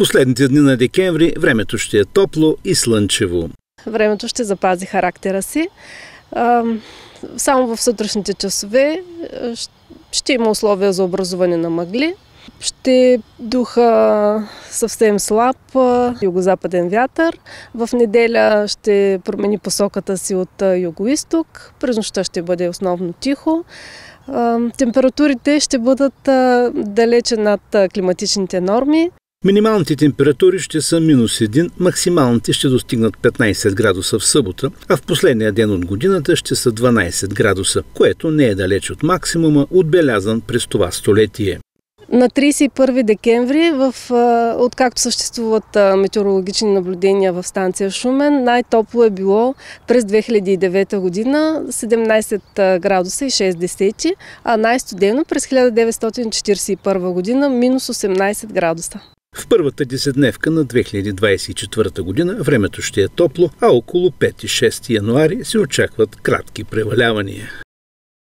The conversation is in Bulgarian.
последните дни на декември времето ще е топло и слънчево. Времето ще запази характера си. Само в сутрешните часове ще има условия за образуване на мъгли. Ще духа съвсем слаб югозападен вятър. В неделя ще промени посоката си от югоизток. През нощта ще бъде основно тихо. Температурите ще бъдат далече над климатичните норми. Минималните температури ще са -1, максималните ще достигнат 15 градуса в събота, а в последния ден от годината ще са 12 градуса, което не е далеч от максимума, отбелязан през това столетие. На 31 декември, откакто съществуват метеорологични наблюдения в станция Шумен, най-топло е било през 2009 година 17 градуса и 6 десети, а най-студено през 1941 година -18 градуса. В първата десетдневка на 2024 година времето ще е топло, а около 5 и 6 януари се очакват кратки превалявания.